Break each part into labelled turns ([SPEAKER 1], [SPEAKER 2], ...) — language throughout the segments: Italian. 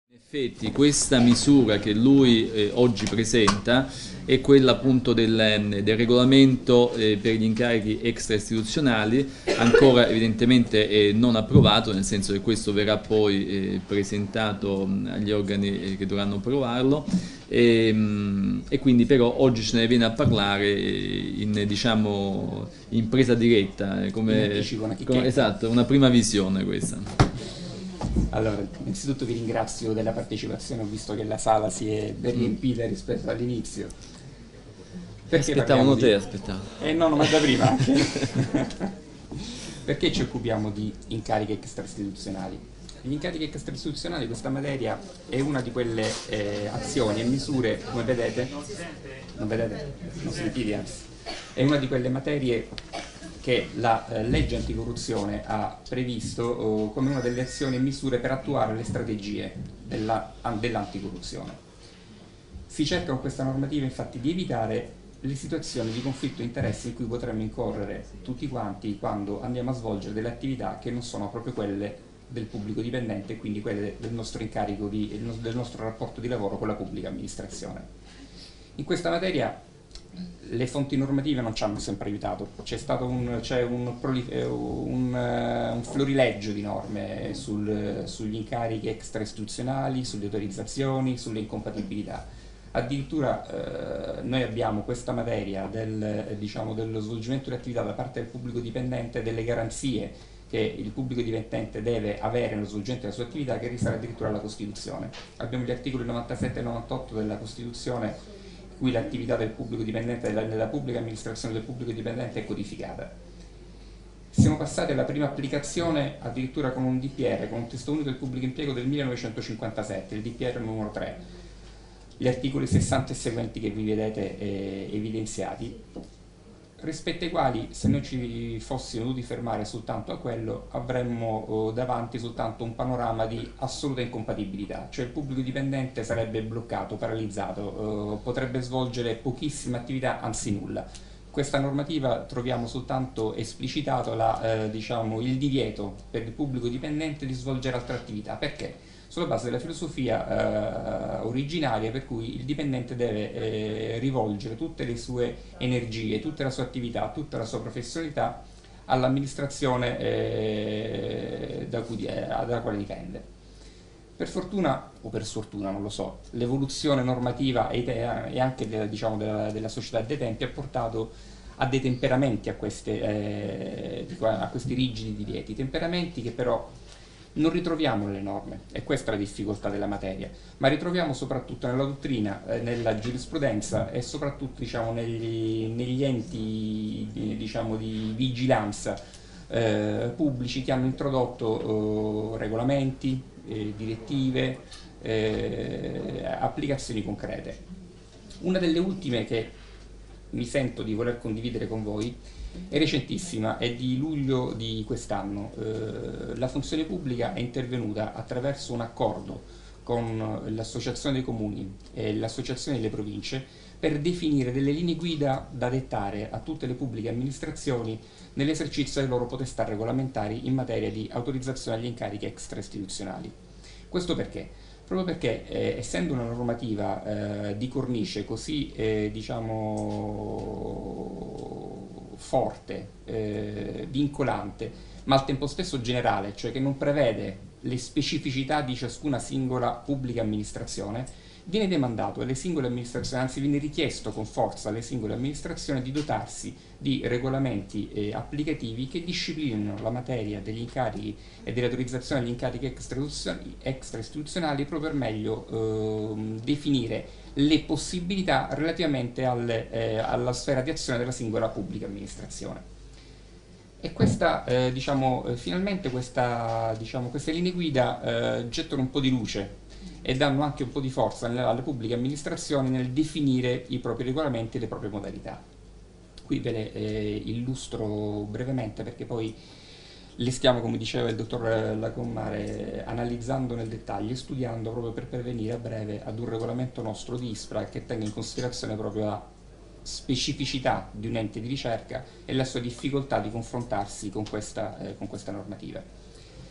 [SPEAKER 1] In effetti questa misura che lui oggi presenta è quella appunto del regolamento per gli incarichi extra-istituzionali, ancora evidentemente non approvato, nel senso che questo verrà poi presentato agli organi che dovranno approvarlo e quindi però oggi ce ne viene a parlare diciamo, in presa diretta, esatto, una prima visione questa.
[SPEAKER 2] Allora, innanzitutto vi ringrazio della partecipazione, ho visto che la sala si è ben riempita rispetto all'inizio.
[SPEAKER 1] Perché aspettavano te, aspettavo.
[SPEAKER 2] No, ma da prima anche. Perché ci occupiamo di incarichi extra-istituzionali? Gli incarichi extra-istituzionali, questa materia, è una di quelle azioni e misure, come vedete, non vedete? Non sentite, anzi. È una di quelle materie che la legge anticorruzione ha previsto come una delle azioni e misure per attuare le strategie dell'anticorruzione. Si cerca con questa normativa infatti di evitare le situazioni di conflitto di interessi in cui potremmo incorrere tutti quanti quando andiamo a svolgere delle attività che non sono proprio quelle del pubblico dipendente e quindi quelle del nostro incarico, del nostro rapporto di lavoro con la pubblica amministrazione. In questa materia le fonti normative non ci hanno sempre aiutato, c'è un florileggio di norme sugli incarichi extra-istituzionali, sulle autorizzazioni, sulle incompatibilità. Addirittura noi abbiamo questa materia dello svolgimento di attività da parte del pubblico dipendente, delle garanzie che il pubblico dipendente deve avere nello svolgimento della sua attività, che risale addirittura alla Costituzione. Abbiamo gli articoli 97 e 98 della Costituzione, cui l'attività del pubblico dipendente, della pubblica amministrazione del pubblico dipendente è codificata. Siamo passati alla prima applicazione addirittura con un DPR, con un testo unico del pubblico impiego del 1957, il DPR numero 3, gli articoli 60 e seguenti che vi vedete evidenziati, rispetto ai quali, se noi ci fossimo dovuti fermare soltanto a quello, avremmo davanti soltanto un panorama di assoluta incompatibilità, cioè il pubblico dipendente sarebbe bloccato, paralizzato, potrebbe svolgere pochissime attività, anzi nulla. Questa normativa troviamo soltanto esplicitato il divieto per il pubblico dipendente di svolgere altre attività. Perché? Sulla base della filosofia originaria per cui il dipendente deve rivolgere tutte le sue energie, tutta la sua attività, tutta la sua professionalità all'amministrazione dalla quale dipende. Per fortuna o per sfortuna, non lo so, l'evoluzione normativa e anche della società dei tempi ha portato a dei temperamenti a questi rigidi divieti, temperamenti che però non ritroviamo nelle norme, e questa è la difficoltà della materia, ma ritroviamo soprattutto nella dottrina, nella giurisprudenza e soprattutto negli enti di vigilanza pubblici che hanno introdotto regolamenti, direttive, applicazioni concrete. Una delle ultime che mi sento di voler condividere con voi è recentissima, è di luglio di quest'anno. La funzione pubblica è intervenuta attraverso un accordo con l'Associazione dei Comuni e l'Associazione delle Province per definire delle linee guida da dettare a tutte le pubbliche amministrazioni nell'esercizio delle loro potestà regolamentari in materia di autorizzazione agli incarichi extra-istituzionali. Questo perché? Proprio perché essendo una normativa di cornice così forte, vincolante, ma al tempo stesso generale, cioè che non prevede le specificità di ciascuna singola pubblica amministrazione, viene demandato alle singole amministrazioni, anzi viene richiesto con forza alle singole amministrazioni di dotarsi di regolamenti applicativi che disciplinino la materia degli incarichi e dell'autorizzazione agli incarichi extra-istituzionali proprio per meglio definire le possibilità relativamente alla sfera di azione della singola pubblica amministrazione. E finalmente queste linee guida gettano un po' di luce e danno anche un po' di forza alle pubbliche amministrazioni nel definire i propri regolamenti e le proprie modalità. Qui ve le illustro brevemente perché poi le stiamo, come diceva il dottor Lacommare, analizzando nel dettaglio e studiando proprio per pervenire a breve ad un regolamento nostro di ISPRA che tenga in considerazione proprio la specificità di un ente di ricerca e la sua difficoltà di confrontarsi con questa normativa.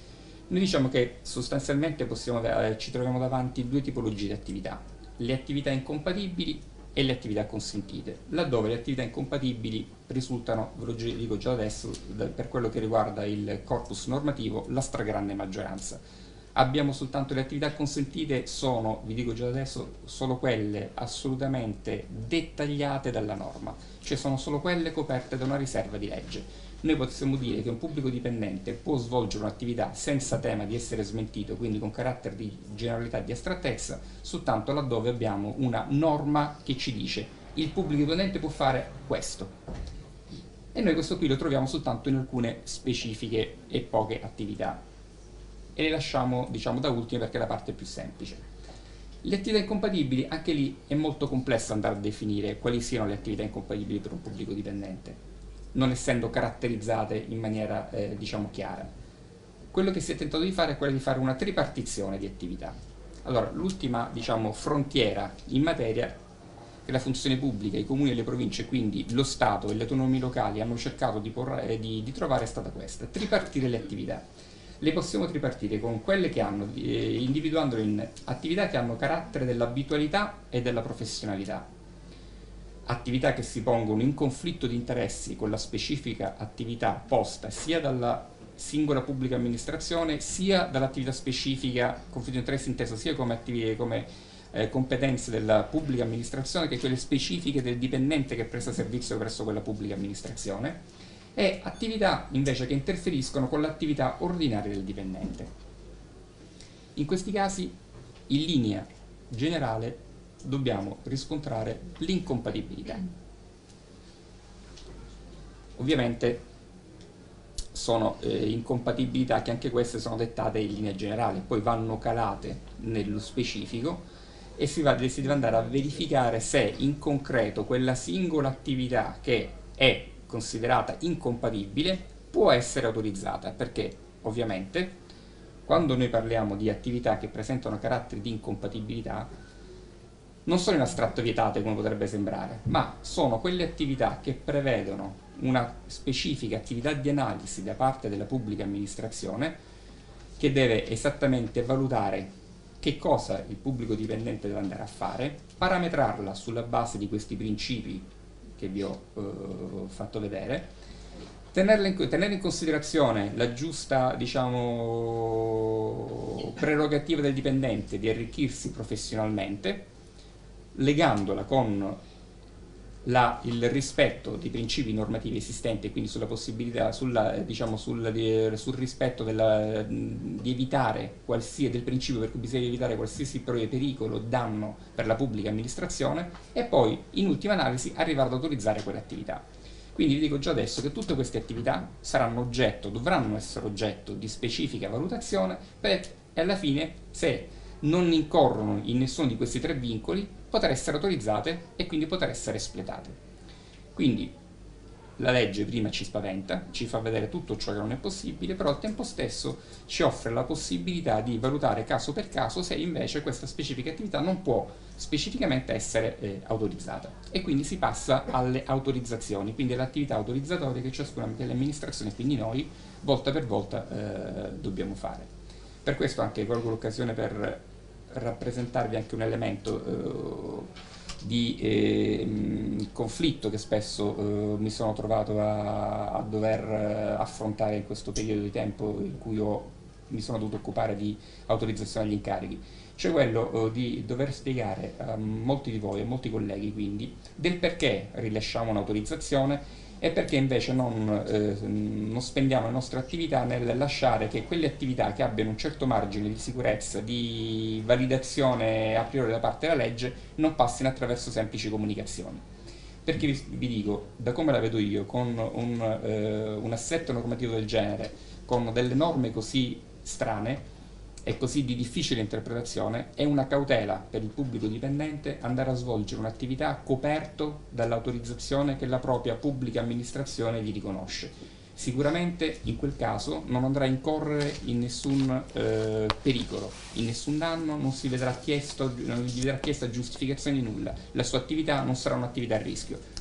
[SPEAKER 2] Noi diciamo che sostanzialmente ci troviamo davanti due tipologie di attività: le attività incompatibili e le attività consentite. Laddove le attività incompatibili risultano, ve lo dico già adesso, per quello che riguarda il corpus normativo, la stragrande maggioranza. Abbiamo soltanto le attività consentite, sono, vi dico già adesso, solo quelle assolutamente dettagliate dalla norma, cioè sono solo quelle coperte da una riserva di legge. Noi possiamo dire che un pubblico dipendente può svolgere un'attività senza tema di essere smentito, quindi con carattere di generalità e di astrattezza, soltanto laddove abbiamo una norma che ci dice il pubblico dipendente può fare questo. E noi questo qui lo troviamo soltanto in alcune specifiche e poche attività. E le lasciamo, diciamo, da ultime perché è la parte più semplice. Le attività incompatibili, anche lì è molto complesso andare a definire quali siano le attività incompatibili per un pubblico dipendente, non essendo caratterizzate in maniera diciamo chiara. Quello che si è tentato di fare è quello di fare una tripartizione di attività. Allora, l'ultima, diciamo, frontiera in materia che la funzione pubblica, i comuni e le province, quindi lo Stato e le autonomie locali hanno cercato di trovare è stata questa: tripartire le attività. Le possiamo tripartire con quelle che hanno, individuandole in attività che hanno carattere dell'abitualità e della professionalità, attività che si pongono in conflitto di interessi con la specifica attività posta sia dalla singola pubblica amministrazione sia dall'attività specifica, conflitto di interessi inteso sia come competenze della pubblica amministrazione che quelle specifiche del dipendente che presta servizio presso quella pubblica amministrazione, e attività invece che interferiscono con l'attività ordinaria del dipendente. In questi casi, in linea generale, dobbiamo riscontrare l'incompatibilità. Ovviamente sono incompatibilità che anche queste sono dettate in linea generale, poi vanno calate nello specifico e si deve andare a verificare se in concreto quella singola attività che è considerata incompatibile può essere autorizzata, perché ovviamente quando noi parliamo di attività che presentano caratteri di incompatibilità non sono in astratto vietate come potrebbe sembrare, ma sono quelle attività che prevedono una specifica attività di analisi da parte della pubblica amministrazione che deve esattamente valutare che cosa il pubblico dipendente deve andare a fare, parametrarla sulla base di questi principi che vi ho fatto vedere, tenere in considerazione la giusta, diciamo, prerogativa del dipendente di arricchirsi professionalmente, legandola con il rispetto dei principi normativi esistenti e quindi sulla possibilità, sul rispetto di evitare del principio per cui bisogna evitare qualsiasi pericolo o danno per la pubblica amministrazione, e poi in ultima analisi arrivare ad autorizzare quell'attività. Quindi vi dico già adesso che tutte queste attività dovranno essere oggetto di specifica valutazione e alla fine, se non incorrono in nessuno di questi tre vincoli, poter essere autorizzate e quindi poter essere espletate. Quindi la legge prima ci spaventa, ci fa vedere tutto ciò che non è possibile, però al tempo stesso ci offre la possibilità di valutare caso per caso se invece questa specifica attività non può specificamente essere autorizzata, e quindi si passa alle autorizzazioni, quindi alle attività autorizzatorie che ciascuna delle amministrazioni, quindi noi, volta per volta dobbiamo fare. Per questo anche colgo l'occasione per rappresentarvi anche un elemento di conflitto che spesso mi sono trovato a dover affrontare in questo periodo di tempo in cui mi sono dovuto occupare di autorizzazione agli incarichi, cioè quello di dover spiegare a molti di voi, a molti colleghi quindi, del perché rilasciamo un'autorizzazione e perché invece non spendiamo le nostre attività nel lasciare che quelle attività che abbiano un certo margine di sicurezza, di validazione a priori da parte della legge, non passino attraverso semplici comunicazioni. Perché vi dico, da come la vedo io, con un assetto normativo del genere, con delle norme così strane e così di difficile interpretazione, è una cautela per il pubblico dipendente andare a svolgere un'attività coperto dall'autorizzazione che la propria pubblica amministrazione gli riconosce. Sicuramente in quel caso non andrà a incorrere in nessun pericolo, in nessun danno, non gli verrà chiesta giustificazione di nulla, la sua attività non sarà un'attività a rischio.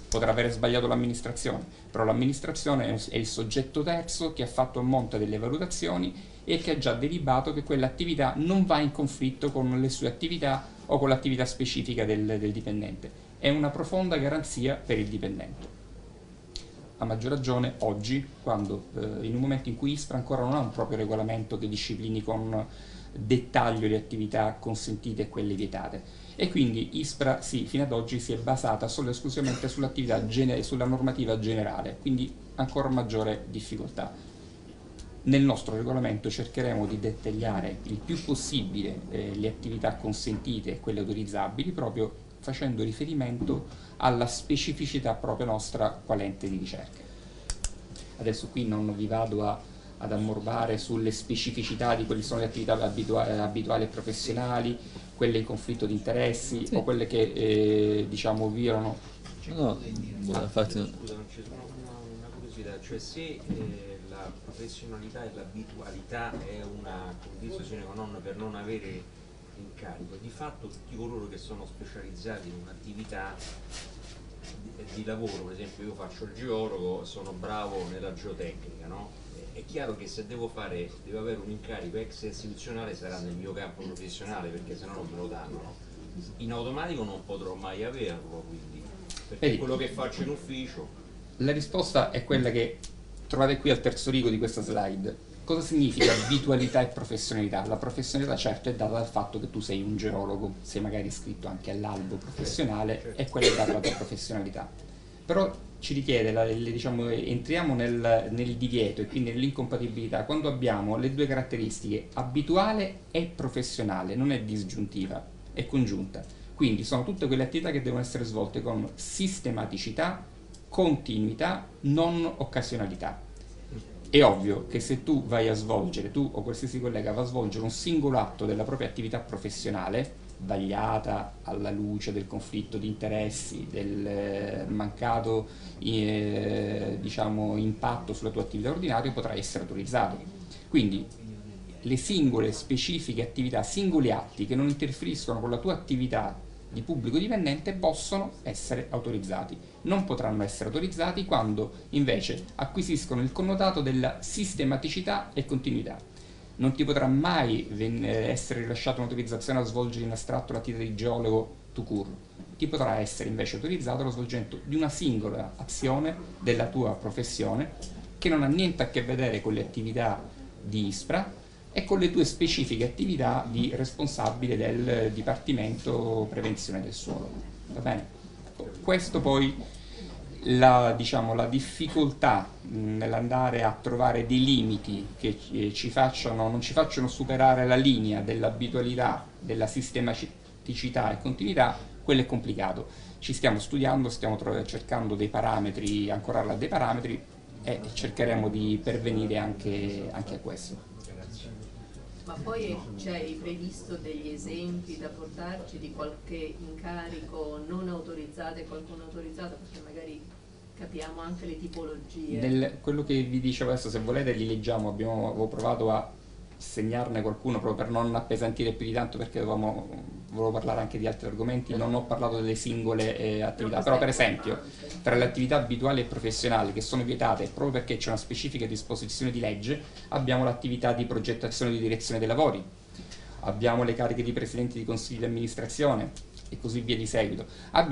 [SPEAKER 2] potrà avere sbagliato l'amministrazione, però l'amministrazione è il soggetto terzo che ha fatto a monte delle valutazioni e che ha già delibato che quell'attività non va in conflitto con le sue attività o con l'attività specifica del dipendente. È una profonda garanzia per il dipendente. A maggior ragione oggi, quando in un momento in cui ISPRA ancora non ha un proprio regolamento che disciplini con dettaglio le attività consentite e quelle vietate. E quindi ISPRA fino ad oggi si è basata solo e esclusivamente sulla normativa generale, quindi ancora maggiore difficoltà. Nel nostro regolamento cercheremo di dettagliare il più possibile le attività consentite e quelle autorizzabili, proprio facendo riferimento alla specificità propria nostra quale ente di ricerca. Adesso qui non vi vado ad ammorbare sulle specificità di quelle sono le attività abituali e professionali, quelle in conflitto di interessi o quelle che diciamo violano.
[SPEAKER 1] No,
[SPEAKER 3] scusa, non ci sono una curiosità, cioè se la professionalità e l'abitualità è una condizione sine qua non per non avere incarico, di fatto tutti coloro che sono specializzati in un'attività di lavoro, per esempio io faccio il geologo, sono bravo nella geotecnica, no? È chiaro che se devo avere un incarico ex istituzionale sarà nel mio campo professionale, perché sennò non me lo danno, no? In automatico non potrò mai averlo, quindi, perché quello che faccio in ufficio.
[SPEAKER 2] La risposta è quella che trovate qui al terzo rigo di questa slide. Cosa significa abitualità e professionalità? La professionalità certo è data dal fatto che tu sei un geologo, sei magari iscritto anche all'albo professionale e quella è data la tua professionalità. Però ci richiede, diciamo, entriamo nel divieto e quindi nell'incompatibilità quando abbiamo le due caratteristiche abituale e professionale, non è disgiuntiva, è congiunta. Quindi sono tutte quelle attività che devono essere svolte con sistematicità, continuità, non occasionalità. È ovvio che se tu vai a svolgere, tu o qualsiasi collega va a svolgere un singolo atto della propria attività professionale, vagliata alla luce del conflitto di interessi, del mancato diciamo, impatto sulla tua attività ordinaria, potrà essere autorizzato. Quindi le singole specifiche attività, singoli atti che non interferiscono con la tua attività di pubblico dipendente possono essere autorizzati. Non potranno essere autorizzati quando invece acquisiscono il connotato della sistematicità e continuità. Non ti potrà mai essere rilasciata un'autorizzazione a svolgere in astratto l'attività di geologo tout court. Ti potrà essere invece autorizzato lo svolgimento di una singola azione della tua professione che non ha niente a che vedere con le attività di ISPRA e con le tue specifiche attività di responsabile del Dipartimento Prevenzione del Suolo. Va bene? Questo poi diciamo, la difficoltà nell'andare a trovare dei limiti che non ci facciano superare la linea dell'abitualità, della sistematicità e continuità, quello è complicato. Ci stiamo studiando, stiamo cercando dei parametri, ancorarla a dei parametri e cercheremo di pervenire anche a questo.
[SPEAKER 4] Ma poi c'hai previsto degli esempi da portarci di qualche incarico non autorizzato e qualcuno autorizzato, perché magari capiamo anche le tipologie.
[SPEAKER 2] Quello che vi dicevo adesso, se volete li leggiamo, avevo provato a segnarne qualcuno proprio per non appesantire più di tanto, perché volevo parlare anche di altri argomenti, non ho parlato delle singole attività, però per esempio tra le attività abituali e professionali che sono vietate proprio perché c'è una specifica disposizione di legge, abbiamo l'attività di progettazione e di direzione dei lavori, abbiamo le cariche di presidenti di consigli di amministrazione e così via di seguito.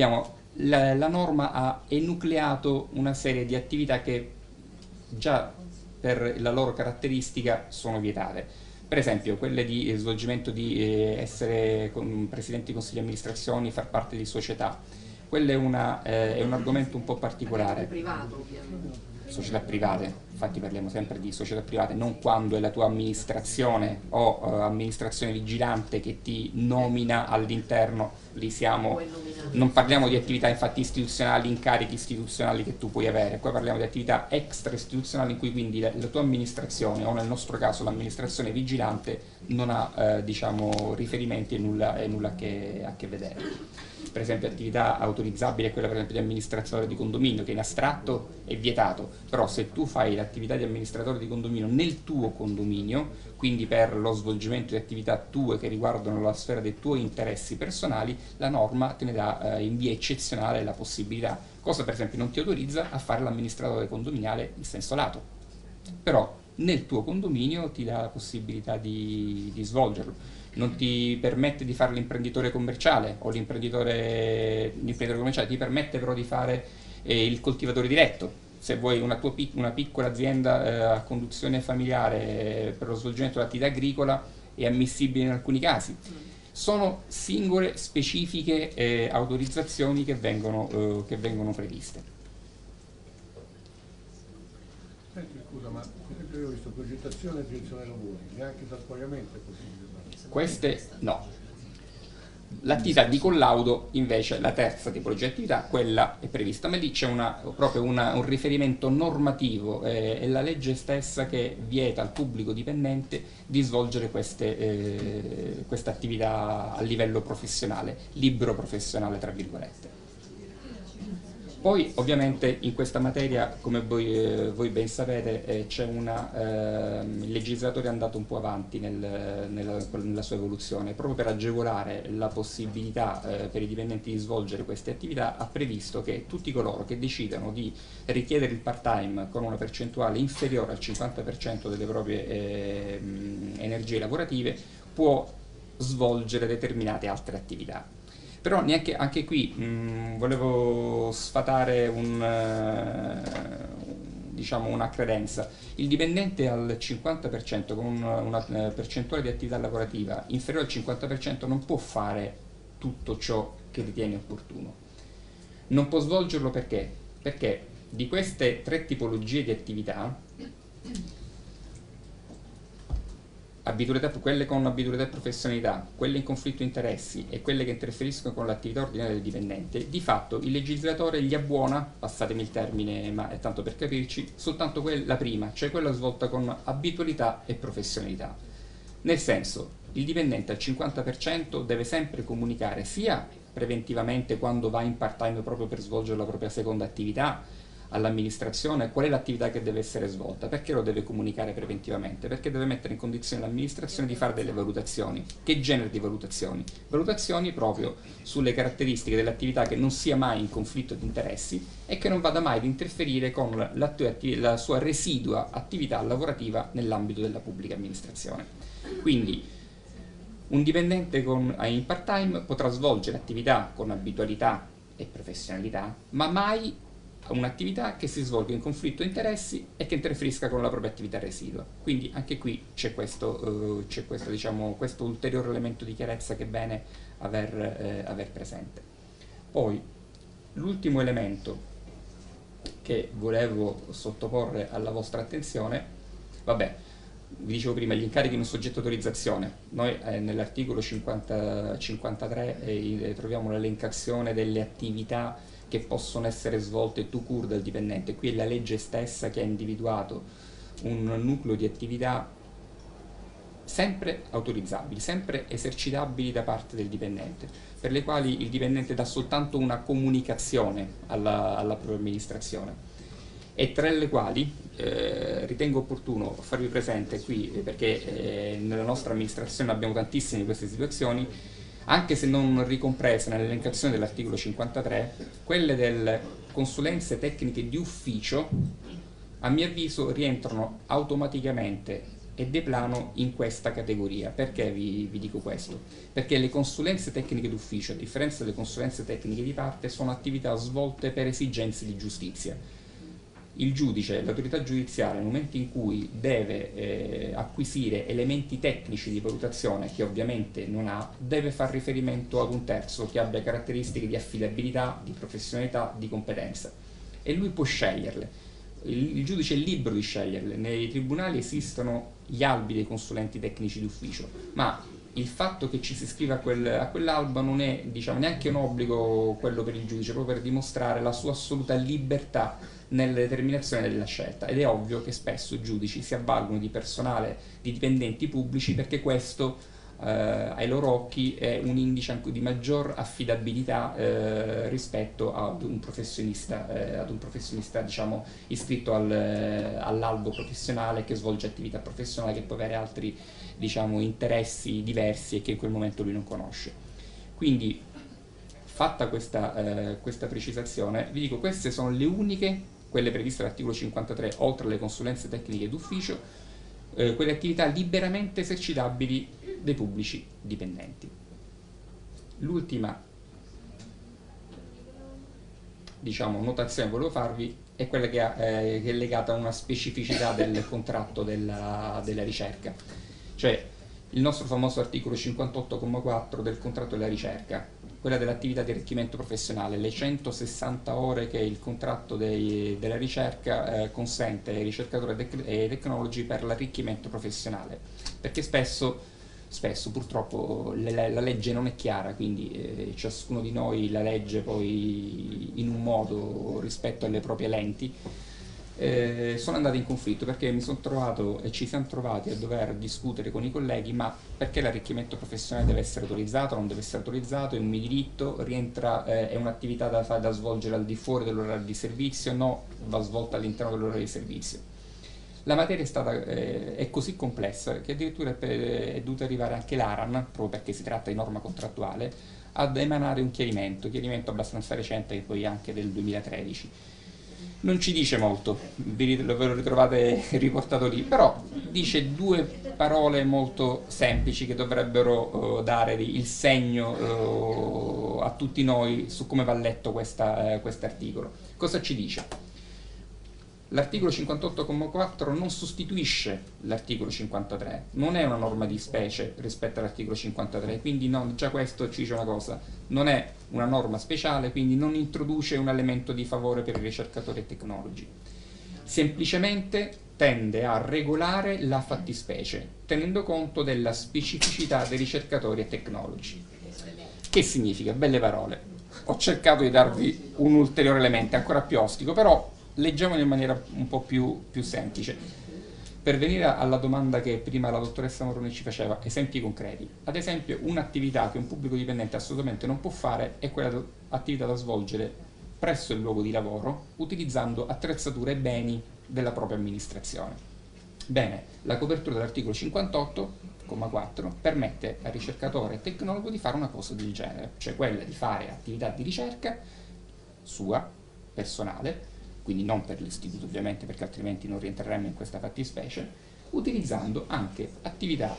[SPEAKER 2] La norma ha enucleato una serie di attività che già per la loro caratteristica sono vietate. Per esempio quelle di svolgimento di essere presidente di consigli di amministrazione, far parte di società. Quello è un argomento un po' particolare.
[SPEAKER 4] Privato, ovviamente.
[SPEAKER 2] Società private, infatti parliamo sempre di società private, non quando è la tua amministrazione o amministrazione vigilante che ti nomina all'interno, non parliamo di attività infatti istituzionali, incarichi istituzionali che tu puoi avere, qua parliamo di attività extra istituzionali in cui quindi la tua amministrazione o nel nostro caso l'amministrazione vigilante non ha diciamo riferimenti e nulla a che vedere. Per esempio attività autorizzabile è quella per esempio di amministratore di condominio che in astratto è vietato, però se tu fai l'attività di amministratore di condominio nel tuo condominio, quindi per lo svolgimento di attività tue che riguardano la sfera dei tuoi interessi personali, la norma te ne dà in via eccezionale la possibilità, cosa per esempio non ti autorizza a fare l'amministratore condominiale in senso lato, però nel tuo condominio ti dà la possibilità di svolgerlo. Non ti permette di fare l'imprenditore commerciale o l'imprenditore commerciale, ti permette però di fare il coltivatore diretto. Se vuoi una piccola azienda a conduzione familiare per lo svolgimento dell'attività agricola è ammissibile in alcuni casi. Sono singole, specifiche autorizzazioni che vengono previste.
[SPEAKER 5] Senti, scusa, ma io ho visto progettazione e gestione lavori, neanche traspagamento è possibile?
[SPEAKER 2] Queste no. L'attività di collaudo invece, la terza tipologia di attività, quella è prevista, ma lì c'è proprio un riferimento normativo, è la legge stessa che vieta al pubblico dipendente di svolgere queste attività a livello professionale, libero professionale tra virgolette. Poi ovviamente in questa materia, come voi ben sapete, c'è il legislatore è andato un po' avanti nella sua evoluzione, proprio per agevolare la possibilità per i dipendenti di svolgere queste attività, ha previsto che tutti coloro che decidano di richiedere il part-time con una percentuale inferiore al 50% delle proprie energie lavorative può svolgere determinate altre attività. Però anche qui volevo sfatare una credenza. Il dipendente al 50% con una percentuale di attività lavorativa inferiore al 50% non può fare tutto ciò che ritiene opportuno. Non può svolgerlo perché? Perché di queste tre tipologie di attività, quelle con abitudità e professionalità, quelle in conflitto di interessi e quelle che interferiscono con l'attività ordinaria del dipendente, di fatto il legislatore gli abbuona, passatemi il termine ma è tanto per capirci, soltanto la prima, cioè quella svolta con abitualità e professionalità. Nel senso, il dipendente al 50% deve sempre comunicare sia preventivamente quando va in part-time proprio per svolgere la propria seconda attività, all'amministrazione qual è l'attività che deve essere svolta. Perché lo deve comunicare preventivamente? Perché deve mettere in condizione l'amministrazione di fare delle valutazioni. Che genere di valutazioni? Valutazioni proprio sulle caratteristiche dell'attività che non sia mai in conflitto di interessi e che non vada mai ad interferire con la sua residua attività lavorativa nell'ambito della pubblica amministrazione. Quindi un dipendente in part-time potrà svolgere attività con abitualità e professionalità, ma mai un'attività che si svolga in conflitto di interessi e che interferisca con la propria attività residua. Quindi anche qui c'è questo ulteriore elemento di chiarezza che è bene aver presente. Poi l'ultimo elemento che volevo sottoporre alla vostra attenzione, vi dicevo prima, gli incarichi non soggetti a autorizzazione. Noi nell'articolo 53 troviamo l'elencazione delle attività che possono essere svolte tout court dal dipendente. Qui è la legge stessa che ha individuato un nucleo di attività sempre autorizzabili, sempre esercitabili da parte del dipendente, per le quali il dipendente dà soltanto una comunicazione alla propria amministrazione, e tra le quali ritengo opportuno farvi presente qui, perché nella nostra amministrazione abbiamo tantissime di queste situazioni, anche se non ricomprese nell'elencazione dell'articolo 53, quelle delle consulenze tecniche di ufficio, a mio avviso, rientrano automaticamente e de plano in questa categoria. Perché vi dico questo? Perché le consulenze tecniche d'ufficio, a differenza delle consulenze tecniche di parte, sono attività svolte per esigenze di giustizia. Il giudice, l'autorità giudiziaria, nel momento in cui deve acquisire elementi tecnici di valutazione che ovviamente non ha, deve far riferimento ad un terzo che abbia caratteristiche di affidabilità, di professionalità, di competenza, e lui può sceglierle. Il giudice è libero di sceglierle. Nei tribunali esistono gli albi dei consulenti tecnici d'ufficio, ma il fatto che ci si iscriva a quell'albo non è neanche un obbligo quello per il giudice, proprio per dimostrare la sua assoluta libertà nella determinazione della scelta. Ed è ovvio che spesso i giudici si avvalgono di personale, di dipendenti pubblici, perché questo ai loro occhi è un indice anche di maggior affidabilità rispetto ad un professionista diciamo, iscritto all'albo professionale, che svolge attività professionale, che può avere altri, diciamo, interessi diversi e che in quel momento lui non conosce. Quindi, fatta questa precisazione, vi dico, queste sono le uniche, quelle previste dall'articolo 53, oltre alle consulenze tecniche d'ufficio, quelle attività liberamente esercitabili dei pubblici dipendenti. L'ultima, diciamo, notazione che volevo farvi è quella che è legata a una specificità del contratto della ricerca, cioè il nostro famoso articolo 58,4 del contratto della ricerca, quella dell'attività di arricchimento professionale, le 160 ore che il contratto della ricerca consente ai ricercatori e ai tecnologi per l'arricchimento professionale, perché spesso purtroppo la legge non è chiara, quindi ciascuno di noi la legge poi in un modo rispetto alle proprie lenti. Sono andato in conflitto perché mi sono trovato e ci siamo trovati a dover discutere con i colleghi, ma perché l'arricchimento professionale deve essere autorizzato, non deve essere autorizzato, è un mio diritto, rientra, è un'attività da svolgere al di fuori dell'orario di servizio, no, va svolta all'interno dell'orario di servizio. La materia è così complessa che addirittura è dovuta arrivare anche l'ARAN, proprio perché si tratta di norma contrattuale, ad emanare un chiarimento abbastanza recente, che poi è anche del 2013. Non ci dice molto, ve lo ritrovate riportato lì, però dice due parole molto semplici che dovrebbero dare il segno a tutti noi su come va letto quest'articolo. Cosa ci dice? L'articolo 58,4 non sostituisce l'articolo 53, non è una norma di specie rispetto all'articolo 53, quindi già questo ci dice una cosa, non è una norma speciale, quindi non introduce un elemento di favore per i ricercatori e tecnologi. Semplicemente tende a regolare la fattispecie, tenendo conto della specificità dei ricercatori e tecnologi. Che significa? Belle parole. Ho cercato di darvi un ulteriore elemento, ancora più ostico, però leggiamolo in maniera un po' più semplice. Per venire alla domanda che prima la dottoressa Moroni ci faceva, esempi concreti. Ad esempio, un'attività che un pubblico dipendente assolutamente non può fare è quella attività da svolgere presso il luogo di lavoro, utilizzando attrezzature e beni della propria amministrazione. Bene, la copertura dell'articolo 58,4 permette al ricercatore e tecnologo di fare una cosa del genere, cioè quella di fare attività di ricerca sua, personale, quindi non per l'istituto ovviamente, perché altrimenti non rientreremmo in questa fattispecie, utilizzando anche attività,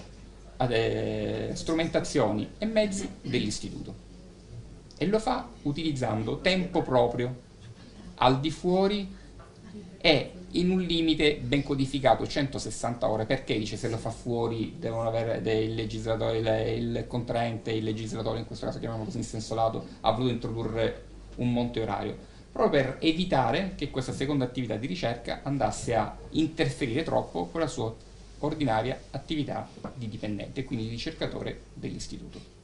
[SPEAKER 2] strumentazioni e mezzi dell'istituto. E lo fa utilizzando tempo proprio, al di fuori e in un limite ben codificato, 160 ore. Perché dice se lo fa fuori devono avere il legislatore, il contraente, il legislatore, in questo caso chiamiamolo così in senso lato, ha voluto introdurre un monte orario, proprio per evitare che questa seconda attività di ricerca andasse a interferire troppo con la sua ordinaria attività di dipendente, quindi di ricercatore dell'istituto.